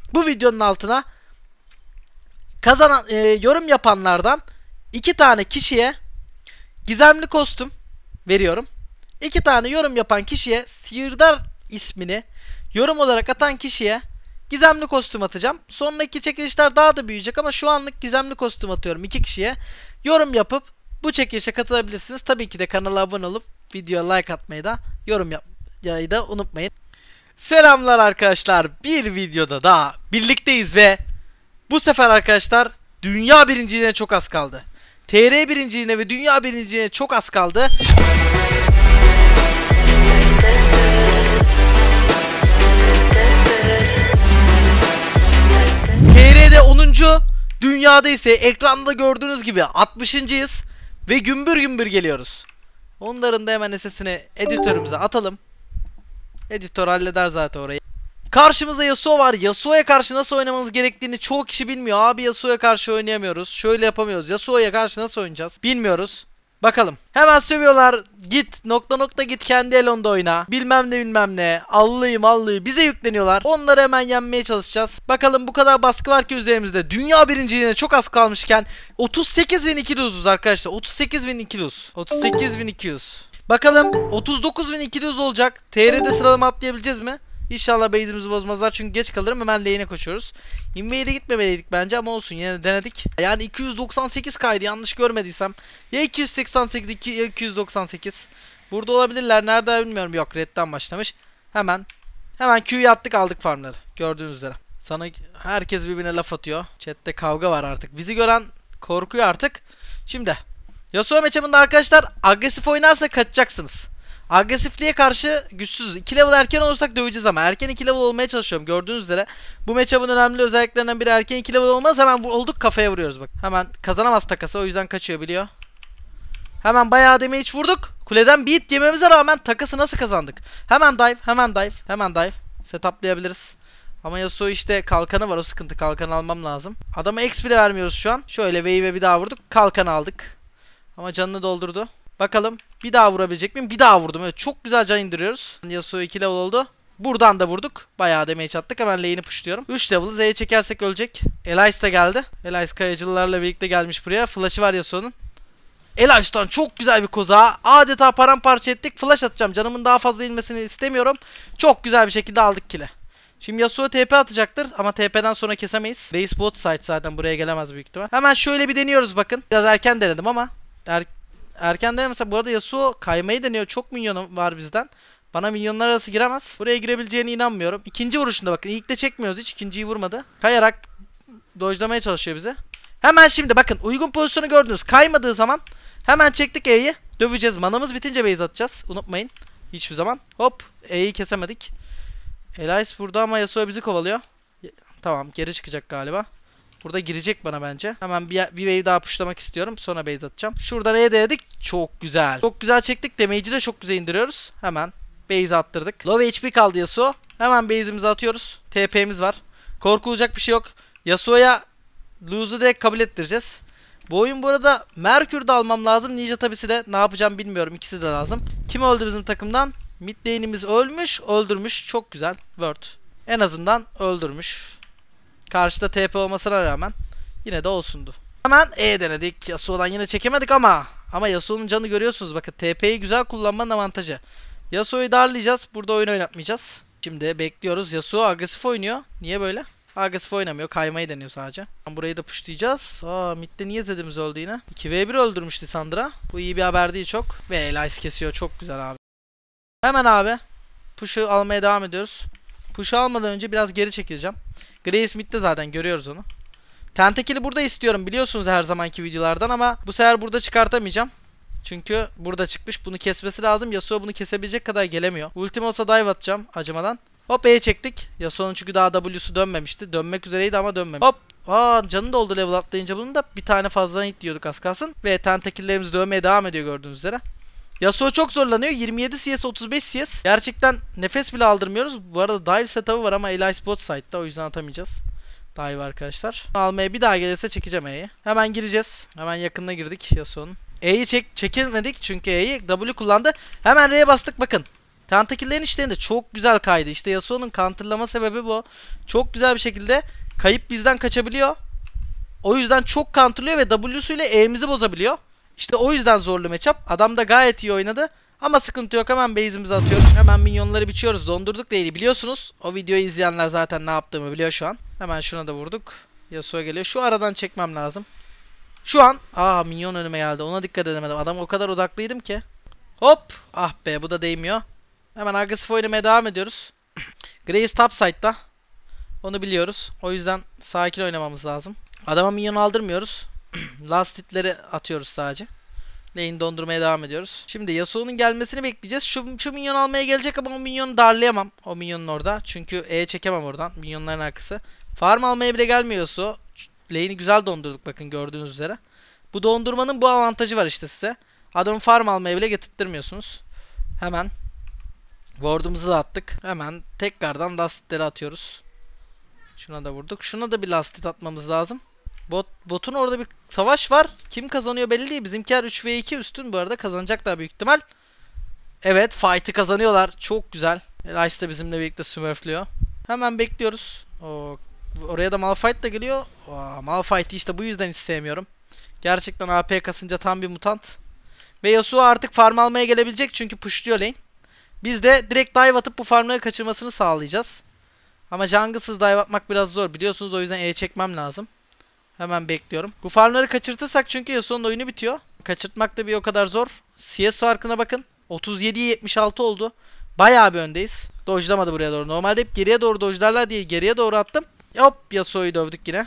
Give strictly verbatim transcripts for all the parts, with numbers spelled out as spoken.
Bu videonun altına kazanan e, yorum yapanlardan iki tane kişiye gizemli kostüm veriyorum. İki tane yorum yapan kişiye, Sihirdar ismini yorum olarak atan kişiye gizemli kostüm atacağım. Sonraki çekilişler daha da büyüyecek ama şu anlık gizemli kostüm atıyorum iki kişiye. Yorum yapıp bu çekilişe katılabilirsiniz. Tabii ki de kanala abone olup videoya like atmayı da, yorum yapmayı da unutmayın. Selamlar arkadaşlar. Bir videoda daha birlikteyiz ve bu sefer arkadaşlar dünya birinciliğine çok az kaldı. T R birinciliğine ve dünya birinciliğine çok az kaldı. T R'de onuncu, dünyada ise ekranda gördüğünüz gibi altmışıncıyız ve gümbür gümbür geliyoruz. Onların da hemen sesini editörümüze atalım. Editör halleder zaten orayı. Karşımızda Yasuo var. Yasuo'ya karşı nasıl oynamamız gerektiğini çoğu kişi bilmiyor. Abi Yasuo'ya karşı oynayamıyoruz. Şöyle yapamıyoruz. Yasuo'ya karşı nasıl oynayacağız? Bilmiyoruz. Bakalım. Hemen sövüyorlar. Git nokta nokta git kendi elonda oyna. Bilmem ne bilmem ne. Allıyım allıyı. Bize yükleniyorlar. Onları hemen yenmeye çalışacağız. Bakalım bu kadar baskı var ki üzerimizde. Dünya birinciliğine çok az kalmışken otuz sekiz bin iki yüz'üz arkadaşlar. otuz sekiz bin iki yüz. otuz sekiz bin iki yüz. Bakalım otuz dokuz bin iki yüz olacak. T R'de sıralama atlayabileceğiz mi? İnşallah base'imizi bozmazlar çünkü geç kalırım, hemen lane'e koşuyoruz. Invade'e gitmemeliydik bence ama olsun, yine de denedik. Yani iki yüz doksan sekiz kaydı yanlış görmediysem. Ya iki yüz seksen sekiz ya iki yüz doksan sekiz. Burada olabilirler, nerede bilmiyorum. Yok, red'den başlamış. Hemen hemen Q'yu attık, aldık farmları. Gördüğünüz üzere. Sana herkes birbirine laf atıyor. Chat'te kavga var artık. Bizi gören korkuyor artık. Şimdi Yasuo matchup'ında arkadaşlar agresif oynarsa kaçacaksınız. Agresifliğe karşı güçsüzüz. iki level erken olursak döveceğiz ama erken iki level olmaya çalışıyorum. Gördüğünüz üzere bu matchup'ın önemli özelliklerinden biri erken iki level olmaz. Hemen olduk, kafaya vuruyoruz bak. Hemen kazanamaz takası, o yüzden kaçıyor, biliyor. Hemen bayağı damage vurduk. Kuleden beat yememize rağmen takası nasıl kazandık? Hemen dive, hemen dive, hemen dive. Setuplayabiliriz. Ama Yasuo işte kalkanı var, o sıkıntı. Kalkanı almam lazım. Adama X bile vermiyoruz şu an. Şöyle wave'e bir daha vurduk. Kalkanı aldık. Ama canını doldurdu. Bakalım bir daha vurabilecek miyim? Bir daha vurdum. Evet, çok güzel can indiriyoruz. Yasuo iki level oldu. Buradan da vurduk. Bayağı damage attık. Hemen lane'i pushluyorum. üç level. Z'ye çekersek ölecek. Elias da geldi. Elias kayacılılarla birlikte gelmiş buraya. Flash'ı var Yasuo'nun. Elias'tan çok güzel bir koza. Adeta paramparça ettik. Flash atacağım. Canımın daha fazla inmesini istemiyorum. Çok güzel bir şekilde aldık kill'i. Şimdi Yasuo T P atacaktır ama T P'den sonra kesemeyiz. Reis bot side zaten buraya gelemez büyük ihtimal. Hemen şöyle bir deniyoruz bakın. Biraz erken denedim ama er erken denemese, bu arada Yasuo kaymayı deniyor. Çok minyonu var bizden. Bana minyonlar arası giremez. Buraya girebileceğine inanmıyorum. İkinci vuruşunda bakın. İlk de çekmiyoruz hiç. İkinciyi vurmadı. Kayarak dojlamaya çalışıyor bize. Hemen şimdi bakın. Uygun pozisyonu gördünüz. Kaymadığı zaman hemen çektik E'yi. Döveceğiz. Manamız bitince base atacağız. Unutmayın. Hiçbir zaman. Hop. E'yi kesemedik. Elias burada ama Yasuo bizi kovalıyor. Tamam, geri çıkacak galiba. Burada girecek bana bence. Hemen bir, bir wave daha pushlamak istiyorum. Sonra base atacağım. Şuradan E'ye denedik. Çok güzel. Çok güzel çektik. Damage'i de çok güzel indiriyoruz. Hemen base attırdık. Low H P kaldı Yasuo. Hemen base'imizi atıyoruz. T P'miz var. Korkulacak bir şey yok. Yasuo'ya lose'u direkt kabul ettireceğiz. Bu oyun bu arada Merkür de almam lazım. Ninja tabisi de ne yapacağım bilmiyorum. İkisi de lazım. Kim öldü bizim takımdan? Mid lane'imiz ölmüş. Öldürmüş. Çok güzel. Word. En azından öldürmüş. Karşıda T P olmasına rağmen yine de olsundu. Hemen E denedik. Yasuo'dan yine çekemedik ama. Ama Yasuo'nun canı görüyorsunuz. Bakın T P'yi güzel kullanmanın avantajı. Yasuo'yu darlayacağız. Burada oyun oynatmayacağız. Şimdi bekliyoruz. Yasuo agresif oynuyor. Niye böyle? Agresif oynamıyor. Kaymayı deniyor sadece. Burayı da pushlayacağız. Aa, midde niye Zed'imiz öldü yine? iki ve bir öldürmüş Lissandra. Bu iyi bir haber değil çok. Ve Elias kesiyor. Çok güzel abi. Hemen abi. Push'u almaya devam ediyoruz. Push'u almadan önce biraz geri çekileceğim. Grace midde zaten görüyoruz onu. Tentakil'i burada istiyorum biliyorsunuz her zamanki videolardan ama bu sefer burada çıkartamayacağım. Çünkü burada çıkmış. Bunu kesmesi lazım. Yasuo bunu kesebilecek kadar gelemiyor. Ultim olsa dive atacağım acımadan. Hop E'ye çektik. Yasuo'nun çünkü daha W'su dönmemişti. Dönmek üzereydi ama dönmemiş. Hop. Aa, canı da oldu level atlayınca bunun da bir tane fazla hit diyorduk az kalsın. Ve tentakillerimiz dövmeye devam ediyor gördüğünüz üzere. Yasuo çok zorlanıyor. yirmi yedi C S, otuz beş C S. Gerçekten nefes bile aldırmıyoruz. Bu arada dive setup'ı var ama Elias bot side'da, o yüzden atamayacağız. Dive arkadaşlar. Almaya bir daha gelirse çekeceğim E'yi. Hemen gireceğiz. Hemen yakınına girdik Yasuo'nun. E'yi çek çekilmedik çünkü E'yi W kullandı. Hemen R'ye bastık bakın. Tentakillerin işlerinde çok güzel kaydı. İşte Yasuo'nun counterlama sebebi bu. Çok güzel bir şekilde kayıp bizden kaçabiliyor. O yüzden çok counterlıyor ve W'suyla E'mizi bozabiliyor. İşte o yüzden zorlu matchup. Adam da gayet iyi oynadı. Ama sıkıntı yok, hemen base'imizi atıyoruz. Hemen minyonları biçiyoruz. Dondurduk değil biliyorsunuz. O videoyu izleyenler zaten ne yaptığımı biliyor şu an. Hemen şuna da vurduk. Yasuo geliyor. Şu aradan çekmem lazım. Şu an. Aa, minyon önüme geldi. Ona dikkat edemedim. Adam o kadar odaklıydım ki. Hop. Ah be, bu da değmiyor. Hemen agresif oynamaya devam ediyoruz. Grace top side'da. Onu biliyoruz. O yüzden sakin oynamamız lazım. Adama minyon aldırmıyoruz. Last hitleri atıyoruz sadece. Lane dondurmaya devam ediyoruz. Şimdi Yasuo'nun gelmesini bekleyeceğiz. Şu, şu minyon almaya gelecek ama o minyonu darlayamam. O minyonun orada. Çünkü E çekemem oradan. Minyonların arkası. Farm almaya bile gelmiyor Yasuo. Lane'i güzel dondurduk bakın gördüğünüz üzere. Bu dondurmanın bu avantajı var işte size. Adamın farm almaya bile getirtmiyorsunuz. Hemen ward'umuzu da attık. Hemen tekrardan last hitleri atıyoruz. Şuna da vurduk. Şuna da bir last hit atmamız lazım. Bot, botun orada bir savaş var. Kim kazanıyor belli değil. Bizimkiler üç ve iki üstün bu arada. Kazanacaklar büyük ihtimal. Evet, fight'ı kazanıyorlar. Çok güzel. Elias da bizimle birlikte smurflüyor. Hemen bekliyoruz. O, oraya da Malphite da geliyor. Oo, Malphite'i işte bu yüzden hiç sevmiyorum. Gerçekten A P kasınca tam bir mutant. Ve Yasuo artık farm almaya gelebilecek çünkü pushluyor lane. Biz de direkt dive atıp bu farmları kaçırmasını sağlayacağız. Ama jungle'sız dive atmak biraz zor biliyorsunuz, o yüzden E çekmem lazım. Hemen bekliyorum. Bu farmları kaçırtırsak çünkü Yasuo'nun oyunu bitiyor. Kaçırtmak da bir o kadar zor. C S farkına bakın. otuz yediye yetmiş altı oldu. Bayağı bir öndeyiz. Dojlamadı buraya doğru. Normalde hep geriye doğru dojlarlar diye geriye doğru attım. Hop, Yasuo'yu dövdük yine.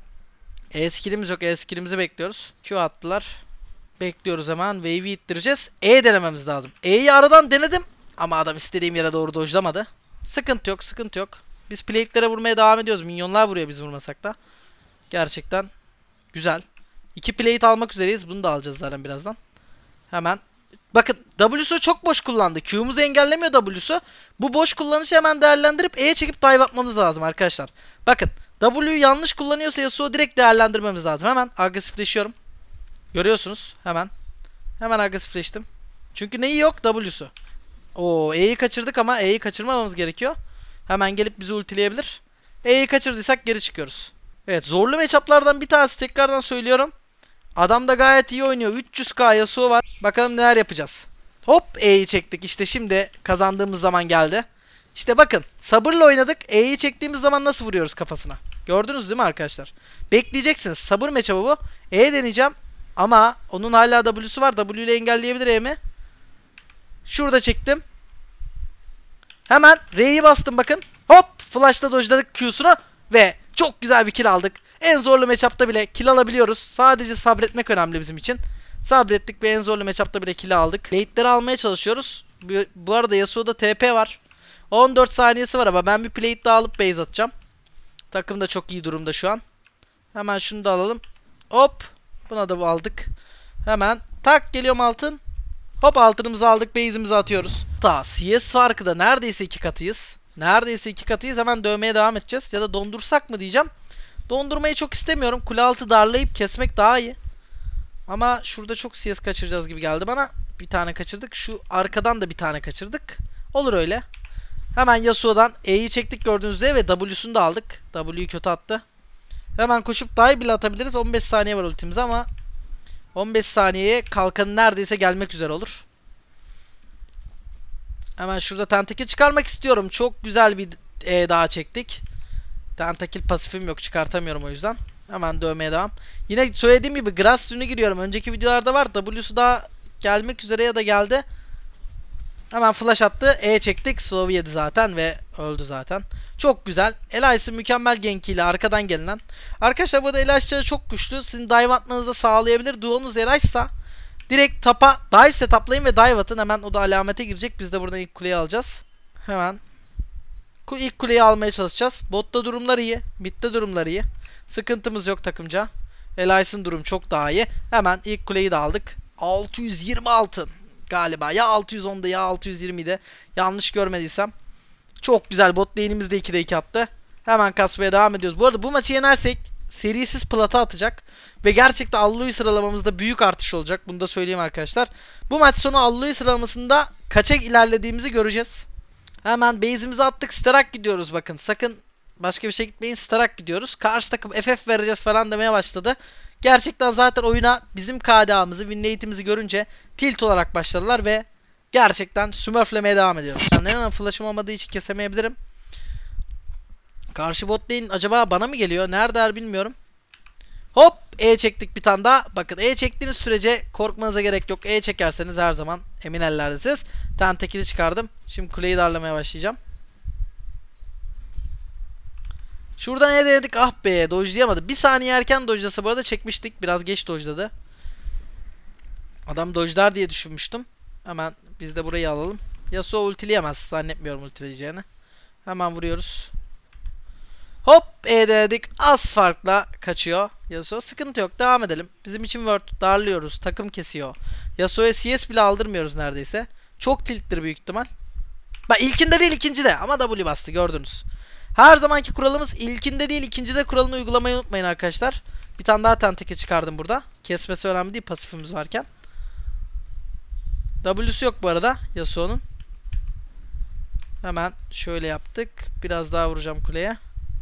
E skill'imiz yok. E skill'imizi bekliyoruz. Q attılar. Bekliyoruz hemen. Wave'i ittireceğiz. E denememiz lazım. E'yi aradan denedim. Ama adam istediğim yere doğru dojlamadı. Sıkıntı yok. Sıkıntı yok. Biz plate'lere vurmaya devam ediyoruz. Minyonlar vuruyor biz vurmasak da. Gerçekten güzel. İki plate almak üzereyiz. Bunu da alacağız zaten birazdan. Hemen. Bakın W'su çok boş kullandı. Q'muzu engellemiyor W'su. Bu boş kullanışı hemen değerlendirip E'ye çekip dive atmamız lazım arkadaşlar. Bakın W'yu yanlış kullanıyorsa Yasuo direkt değerlendirmemiz lazım. Hemen agresifleşiyorum. Görüyorsunuz. Hemen. Hemen agresifleştim. Çünkü neyi yok? W'su. Oo, E'yi kaçırdık ama E'yi kaçırmamamız gerekiyor. Hemen gelip bizi ultileyebilir. E'yi kaçırdıysak geri çıkıyoruz. Evet, zorlu matchup'lardan bir tanesi, tekrardan söylüyorum. Adam da gayet iyi oynuyor. üç yüz K Yasuo var. Bakalım neler yapacağız. Hop, E'yi çektik. İşte şimdi kazandığımız zaman geldi. İşte bakın sabırla oynadık. E'yi çektiğimiz zaman nasıl vuruyoruz kafasına. Gördünüz değil mi arkadaşlar? Bekleyeceksiniz. Sabır matchup'ı bu. E deneyeceğim. Ama onun hala W'su var. W ile engelleyebilir E'mi. Şurada çektim. Hemen R'yi bastım bakın. Hop, flash'ta dojladık Q'sunu. Ve çok güzel bir kill aldık. En zorlu matchup'ta bile kill alabiliyoruz. Sadece sabretmek önemli bizim için. Sabrettik ve en zorlu matchup'ta bile kill aldık. Late'leri almaya çalışıyoruz. Bu arada Yasuo'da T P var. on dört saniyesi var ama ben bir plate daha alıp base atacağım. Takım da çok iyi durumda şu an. Hemen şunu da alalım. Hop. Buna da aldık. Hemen tak geliyorum altın. Hop, altınımızı aldık. Base'imizi atıyoruz. Ta C S farkı da neredeyse iki katıyız. Neredeyse iki katıyız. Hemen dövmeye devam edeceğiz. Ya da dondursak mı diyeceğim. Dondurmayı çok istemiyorum. Kule altı darlayıp kesmek daha iyi. Ama şurada çok C S kaçıracağız gibi geldi bana. Bir tane kaçırdık. Şu arkadan da bir tane kaçırdık. Olur öyle. Hemen Yasuo'dan E'yi çektik gördüğünüz üzere ve W'sunu da aldık. W'yu kötü attı. Hemen koşup dive bile atabiliriz. on beş saniye var ultimize ama on beş saniyeye kalkanı neredeyse gelmek üzere olur. Hemen şurada tentakil çıkarmak istiyorum. Çok güzel bir E daha çektik. Tentakil pasifim yok. Çıkartamıyorum o yüzden. Hemen dövmeye devam. Yine söylediğim gibi grass rünü giriyorum. Önceki videolarda var. W'su daha gelmek üzere ya da geldi. Hemen flash attı. E çektik. Slow yedi zaten ve öldü zaten. Çok güzel. Elias'ın mükemmel gankiyle arkadan gelinen. Arkadaşlar bu da Elias'ları çok güçlü. Sizin dive atmanızı da sağlayabilir. Duonuz Elias'sa direkt tapa dive setuplayın ve dive atın. Hemen o da alamete girecek. Biz de buradan ilk kuleyi alacağız. Hemen ilk kuleyi almaya çalışacağız. Botta durumlar iyi. Mid'de durumlar iyi. Sıkıntımız yok takımca. Elias'ın durum çok daha iyi. Hemen ilk kuleyi de aldık. altı yüz yirmi altın. Galiba ya altı yüz onda ya altı yüz yirmide. Yanlış görmediysem. Çok güzel. Bot lane'imiz de ikide iki attı. Hemen kasmaya devam ediyoruz. Bu arada bu maçı yenersek serisiz plata atacak. Ve gerçekten Alloy sıralamamızda büyük artış olacak. Bunu da söyleyeyim arkadaşlar. Bu maç sonu Alloy sıralamasında kaça ilerlediğimizi göreceğiz. Hemen base'imizi attık. Starak gidiyoruz bakın. Sakın başka bir şey gitmeyin. Starak gidiyoruz. Karşı takım F F vereceğiz falan demeye başladı. Gerçekten zaten oyuna bizim K D A'mızı, win rate'imizi görünce tilt olarak başladılar ve gerçekten smurflemeye devam ediyoruz. Yani neden flash'ım olmadığı için kesemeyebilirim. Karşı bot lane acaba bana mı geliyor? Nerede bilmiyorum. Hop! E çektik bir tane daha. Bakın E çektiğiniz sürece korkmanıza gerek yok. E çekerseniz her zaman emin ellerdesiniz. Tentakil'i çıkardım. Şimdi kuleyi darlamaya başlayacağım. Şuradan E denedik. Ah be! Dodge'layamadı. Bir saniye erken dodge'lasa bu arada çekmiştik. Biraz geç dodge'ladı. Adam dodge'lar diye düşünmüştüm. Hemen biz de burayı alalım. Yasuo ultileyemez. Zannetmiyorum ultileyeceğini. Hemen vuruyoruz. Hop! E dedik. Az farkla kaçıyor Yasuo. Sıkıntı yok. Devam edelim. Bizim için word darlıyoruz. Takım kesiyor. Yasuo'ya C S bile aldırmıyoruz neredeyse. Çok tilttir büyük ihtimal. Bak ilkinde değil ikincide. Ama W bastı gördünüz. Her zamanki kuralımız ilkinde değil ikincide kuralını uygulamayı unutmayın arkadaşlar. Bir tane daha tentake çıkardım burada. Kesmesi önemli değil pasifimiz varken. W'su yok bu arada Yasuo'nun. Hemen şöyle yaptık. Biraz daha vuracağım kuleye.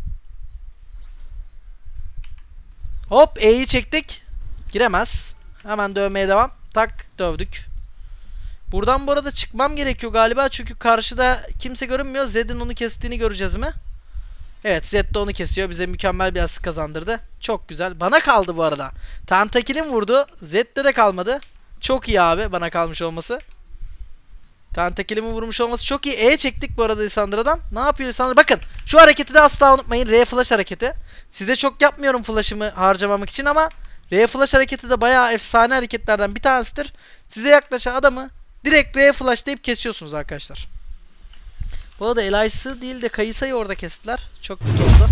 Hop E'yi çektik. Giremez. Hemen dövmeye devam. Tak dövdük. Buradan bu arada çıkmam gerekiyor galiba. Çünkü karşıda kimse görünmüyor. Zed'in onu kestiğini göreceğiz mi? Evet Zed de onu kesiyor. Bize mükemmel bir asist kazandırdı. Çok güzel. Bana kaldı bu arada. Tentakil'in vurdu. Zed'de de kalmadı. Çok iyi abi bana kalmış olması. Tentakil'imin vurmuş olması çok iyi. E çektik bu arada Lissandra'dan. Ne yapıyor Lissandra? Bakın şu hareketi de asla unutmayın. R flash hareketi. Size çok yapmıyorum flash'ımı harcamamak için ama R flash hareketi de bayağı efsane hareketlerden bir tanesidir. Size yaklaşan adamı direkt R flash deyip kesiyorsunuz arkadaşlar. Bu arada Elias'ı değil de Kayısa'yı orada kestiler. Çok kötü oldu.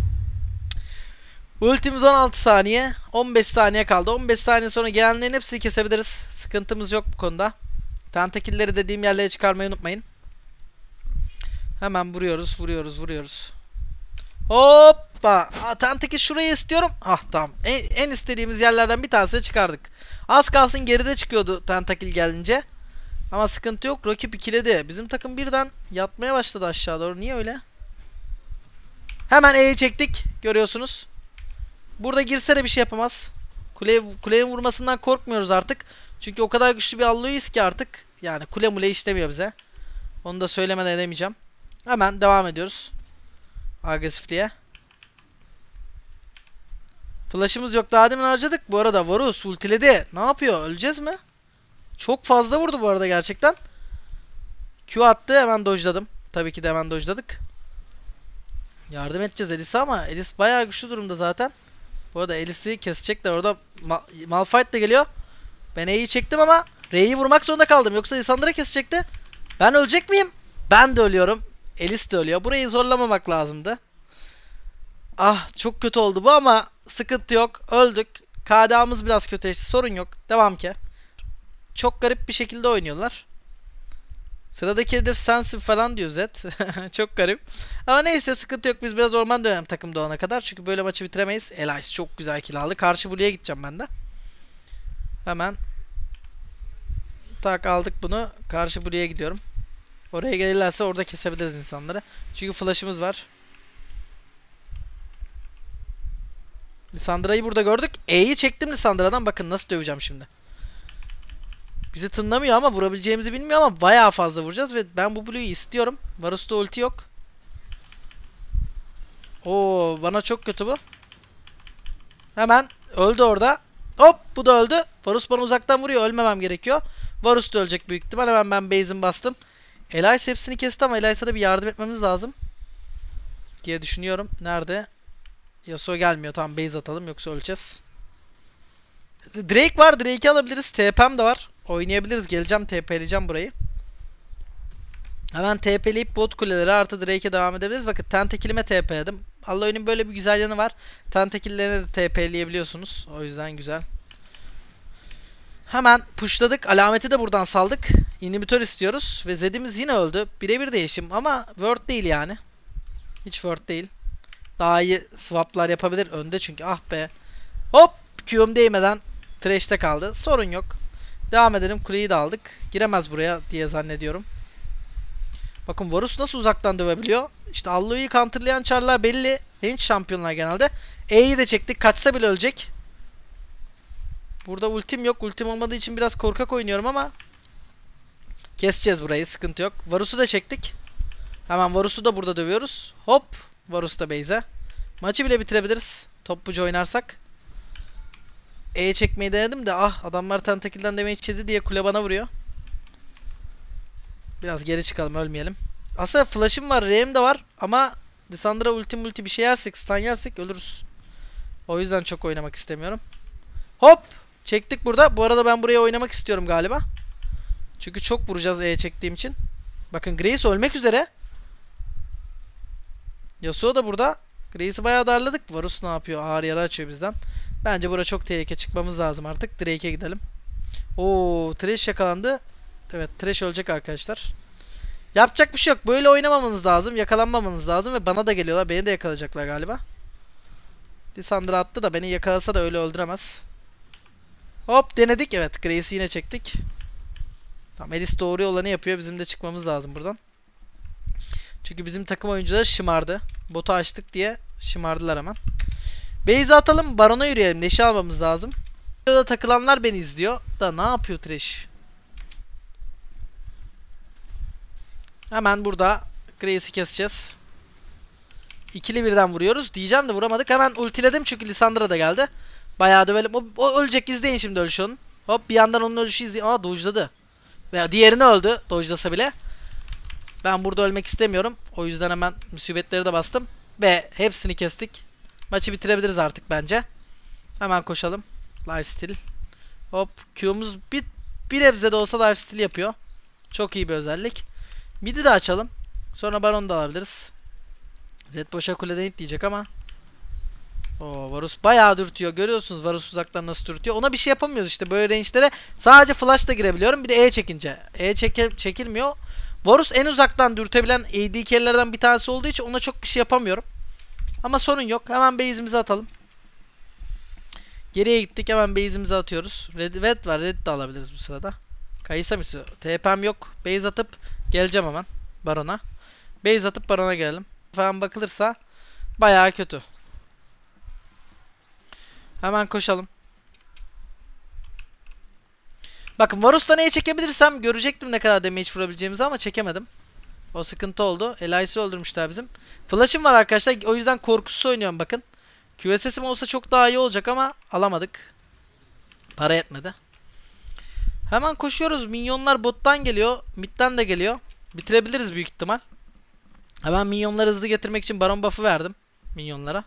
Ultimiz on altı saniye. on beş saniye kaldı. on beş saniye sonra gelenlerin hepsini kesebiliriz. Sıkıntımız yok bu konuda. Tentakilleri dediğim yerlere çıkarmayı unutmayın. Hemen vuruyoruz, vuruyoruz, vuruyoruz. Hoppa! Tentakil şurayı istiyorum. Ah tamam. En, en istediğimiz yerlerden bir tanesini çıkardık. Az kalsın geride çıkıyordu Tentakil gelince. Ama sıkıntı yok. Rakip ikiledi. Bizim takım birden yatmaya başladı aşağı doğru. Niye öyle? Hemen E'yi çektik. Görüyorsunuz. Burada girse de bir şey yapamaz. Kule, kulenin vurmasından korkmuyoruz artık. Çünkü o kadar güçlü bir Alloy'uz ki artık. Yani kule mule işlemiyor bize. Onu da söylemeden edemeyeceğim. Hemen devam ediyoruz. Agresifliğe. Flash'ımız yok. Daha demin harcadık. Bu arada Varus ultiledi. Ne yapıyor? Öleceğiz mi? Çok fazla vurdu bu arada gerçekten. Q attı. Hemen dodge'ladım. Tabii ki de hemen dodge'ladık. Yardım edeceğiz Elis'e ama Elis bayağı güçlü durumda zaten. Bu arada Elis'i kesecekler. Orada Ma Malphite de geliyor. Ben E'yi çektim ama R'yi vurmak zorunda kaldım. Yoksa Lissandra kesecekti. Ben ölecek miyim? Ben de ölüyorum. Elis de ölüyor. Burayı zorlamamak lazımdı. Ah çok kötü oldu bu ama sıkıntı yok. Öldük. K D A'mız biraz kötüleşti. Sorun yok. Devam ki. Çok garip bir şekilde oynuyorlar. Sıradaki hedef sensin falan diyor Zed. Çok garip. Ama neyse sıkıntı yok. Biz biraz orman dönelim takım doğana kadar. Çünkü böyle maçı bitiremeyiz. Elias çok güzel kill aldı. Karşı Blue'ya gideceğim ben de. Hemen. Tak aldık bunu. Karşı Blue'ya gidiyorum. Oraya gelirlerse orada kesebiliriz insanları. Çünkü flash'ımız var. Lissandra'yı burada gördük. E'yi çektim Lissandra'dan. Bakın nasıl döveceğim şimdi. Bizi tınlamıyor ama vurabileceğimizi bilmiyor ama bayağı fazla vuracağız ve ben bu Blue'yu istiyorum. Varus'ta ulti yok. Oo bana çok kötü bu. Hemen öldü orada. Hop bu da öldü. Varus bana uzaktan vuruyor. Ölmemem gerekiyor. Varus da ölecek büyük ihtimal. Hemen ben base'imi bastım. Elias hepsini kesti ama Elias'a da bir yardım etmemiz lazım. Diye düşünüyorum. Nerede? Yasuo gelmiyor. Tamam base atalım yoksa öleceğiz. Drake var. Drake'i alabiliriz. T P'm de var. Oynayabiliriz. Geleceğim T P'leyeceğim burayı. Hemen T P'leyip bot kuleleri artı Drake'e devam edebiliriz. Bakın Tentakil'ime T P'ledim. Alloy'un böyle bir güzel yanı var. Tentakil'lerine de T P'leyebiliyorsunuz. O yüzden güzel. Hemen pushladık. Alameti de buradan saldık. İnhibitör istiyoruz. Ve Zed'imiz yine öldü. Birebir değişim ama word değil yani. Hiç word değil. Daha iyi swaplar yapabilir önde çünkü. Ah be. Hop. Q'um değmeden trash'te kaldı. Sorun yok. Devam edelim. Kuleyi de aldık. Giremez buraya diye zannediyorum. Bakın Varus nasıl uzaktan dövebiliyor. İşte Alloy'u counterlayan çarlar belli. Genç şampiyonlar genelde. E'yi de çektik. Kaçsa bile ölecek. Burada ultim yok. Ultim olmadığı için biraz korkak oynuyorum ama keseceğiz burayı. Sıkıntı yok. Varus'u da çektik. Hemen Varus'u da burada dövüyoruz. Hop. Varus da base'e. Maçı bile bitirebiliriz. Topluca oynarsak. E'ye çekmeyi denedim de ah adamlar tentakilden damage yedi diye kule bana vuruyor. Biraz geri çıkalım ölmeyelim. Aslında flash'ım var, R'm de var ama Lissandra ulti multi bir şey yersek, stun yersek ölürüz. O yüzden çok oynamak istemiyorum. Hop! Çektik burada. Bu arada ben buraya oynamak istiyorum galiba. Çünkü çok vuracağız E'ye çektiğim için. Bakın Grace ölmek üzere. Yasuo da burada. Grace'i bayağı darladık. Varus ne yapıyor? Ağır yara açıyor bizden. Bence burada çok tehlike çıkmamız lazım artık. Drake'e gidelim. Oo, Thresh yakalandı. Evet, Thresh ölecek arkadaşlar. Yapacak bir şey yok. Böyle oynamamanız lazım. Yakalanmamanız lazım ve bana da geliyorlar. Beni de yakalayacaklar galiba. Lissandra attı da beni yakalasa da öyle öldüremez. Hop denedik. Evet, Grace'i yine çektik. Tamam, Elis doğru olanı yapıyor. Bizim de çıkmamız lazım buradan. Çünkü bizim takım oyuncuları şımardı. Botu açtık diye şımardılar hemen. Base'i atalım. Baron'a yürüyelim. Neşe almamız lazım. Burada takılanlar beni izliyor. Da ne yapıyor Thresh? Hemen burada Grace'i keseceğiz. İkili birden vuruyoruz. Diyeceğim de vuramadık. Hemen ultiledim çünkü Lissandra da geldi. Bayağı dövelim. O, o ölecek, izleyin şimdi ölüşü onun. Hop bir yandan onun ölüşü izleyin. Aa dojladı. Veya diğerini öldü. Dojlasa bile. Ben burada ölmek istemiyorum. O yüzden hemen musibetleri de bastım. Ve hepsini kestik. Maçı bitirebiliriz artık bence. Hemen koşalım. Lifesteal. Hop Q'muz bir, bir nebze de olsa lifesteal yapıyor. Çok iyi bir özellik. Mid'i de açalım. Sonra Baron'u da alabiliriz. Zed boşa kuleden hit diyecek ama. Oo, Varus bayağı dürtüyor. Görüyorsunuz Varus uzaktan nasıl dürtüyor. Ona bir şey yapamıyoruz işte böyle range'lere. Sadece flash'la girebiliyorum. Bir de E çekince. E çeke çekilmiyor. Varus en uzaktan dürtebilen A D carry'lerden bir tanesi olduğu için ona çok bir şey yapamıyorum. Ama sorun yok. Hemen base'imizi atalım. Geriye gittik. Hemen base'imizi atıyoruz. Red, red var. Red de alabiliriz bu sırada. Kayısa mı istiyor? T P'm yok. Base atıp geleceğim hemen. Baron'a. Base atıp Baron'a gelelim. Falan bakılırsa bayağı kötü. Hemen koşalım. Bakın Varus'ta neyi çekebilirsem görecektim ne kadar damage vurabileceğimizi ama çekemedim. O sıkıntı oldu. Elias'ı öldürmüşler bizim. Flash'ım var arkadaşlar. O yüzden korkusuz oynuyorum bakın. Q S S'im olsa çok daha iyi olacak ama alamadık. Para yetmedi. Hemen koşuyoruz. Minyonlar bottan geliyor. Mid'den de geliyor. Bitirebiliriz büyük ihtimal. Hemen minyonları hızlı getirmek için Baron buff'ı verdim. Minyonlara.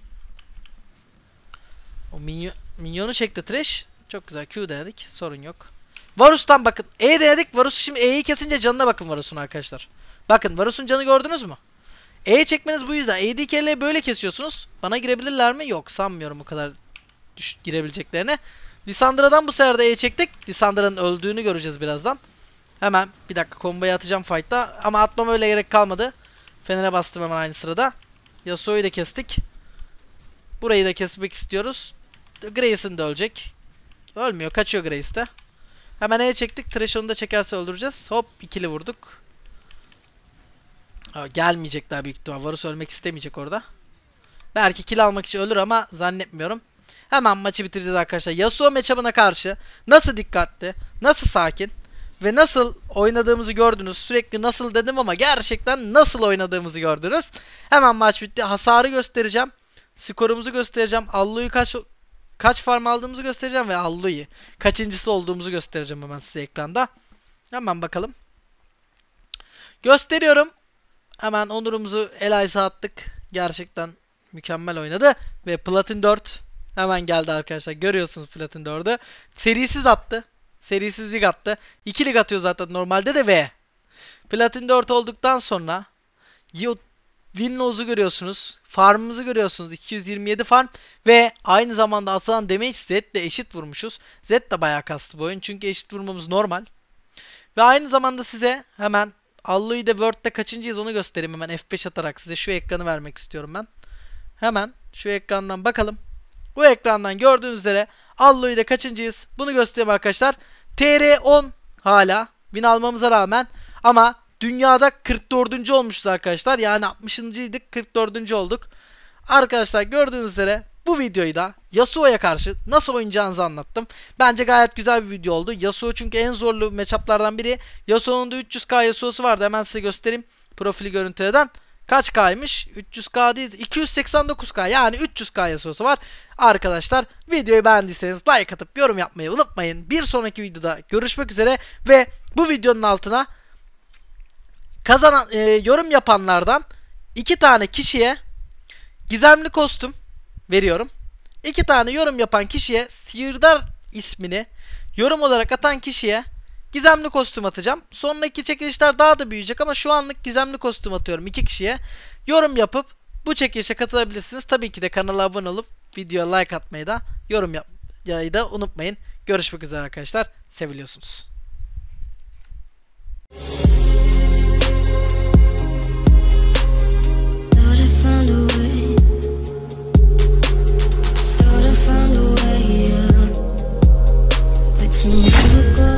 O minyon, minyonu çekti Thresh. Çok güzel. Q denedik. Sorun yok. Varus'tan bakın. E denedik. Varus şimdi E'yi kesince canına bakın Varus'un arkadaşlar. Bakın Varus'un canı gördünüz mü? E'ye çekmeniz bu yüzden. A D Carry'le böyle kesiyorsunuz. Bana girebilirler mi? Yok. Sanmıyorum o kadar düş girebileceklerini. Lissandra'dan bu sefer de E'ye çektik. Lissandra'nın öldüğünü göreceğiz birazdan. Hemen bir dakika komboyu atacağım fight'ta. Ama atmama öyle gerek kalmadı. Fener'e bastım hemen aynı sırada. Yasuo'yu da kestik. Burayı da kesmek istiyoruz. Grace'in de ölecek. Ölmüyor. Kaçıyor Grace de. Hemen E'ye çektik. Thresh onu da çekerse öldüreceğiz. Hop ikili vurduk. Ha, gelmeyecek daha büyük ihtimal. Varus ölmek istemeyecek orada. Belki kill almak için ölür ama zannetmiyorum. Hemen maçı bitireceğiz arkadaşlar. Yasuo matchup'ına karşı nasıl dikkatli, nasıl sakin ve nasıl oynadığımızı gördünüz. Sürekli nasıl dedim ama gerçekten nasıl oynadığımızı gördünüz. Hemen maç bitti. Hasarı göstereceğim. Skorumuzu göstereceğim. Allu'yu kaç kaç farm aldığımızı göstereceğim ve Allu'yu kaçıncısı olduğumuzu göstereceğim hemen size ekranda. Hemen bakalım. Gösteriyorum. Hemen onurumuzu Elias'a attık. Gerçekten mükemmel oynadı. Ve Platin dört hemen geldi arkadaşlar. Görüyorsunuz Platin dördü. Serisiz attı. Serisiz lig attı. iki lig atıyor zaten normalde de ve Platin dört olduktan sonra Win-los'u görüyorsunuz. Farmımızı görüyorsunuz. iki yüz yirmi yedi farm. Ve aynı zamanda atılan damage Zed ile eşit vurmuşuz. Zed de bayağı kastı bu oyun. Çünkü eşit vurmamız normal. Ve aynı zamanda size hemen Alloy'da World'de kaçıncıyız onu göstereyim hemen F beş atarak size şu ekranı vermek istiyorum ben. Hemen şu ekrandan bakalım. Bu ekrandan gördüğünüz üzere Alloy'da kaçıncıyız? Bunu göstereyim arkadaşlar. T R on hala win almamıza rağmen ama dünyada kırk dördüncü olmuşuz arkadaşlar. Yani altmışıncıydık, kırk dördüncü olduk. Arkadaşlar gördüğünüz üzere bu videoyu da Yasuo'ya karşı nasıl oynayacağınızı anlattım. Bence gayet güzel bir video oldu. Yasuo çünkü en zorlu matchup'lardan biri. Yasuo'nun da üç yüz K Yasuo'su vardı. Hemen size göstereyim. Profili görüntüden. Kaç K'ymış? üç yüz K değil. iki yüz seksen dokuz K. Yani üç yüz K Yasuo'su var. Arkadaşlar videoyu beğendiyseniz like atıp yorum yapmayı unutmayın. Bir sonraki videoda görüşmek üzere. Ve bu videonun altına kazanan e, yorum yapanlardan iki tane kişiye gizemli kostüm veriyorum. İki tane yorum yapan kişiye, Sihirdar ismini yorum olarak atan kişiye gizemli kostüm atacağım. Sonraki çekilişler daha da büyüyecek ama şu anlık gizemli kostüm atıyorum iki kişiye. Yorum yapıp bu çekilişe katılabilirsiniz. Tabii ki de kanala abone olup videoya like atmayı da, yorum yapmayı da unutmayın. Görüşmek üzere arkadaşlar. Seviliyorsunuz. You never go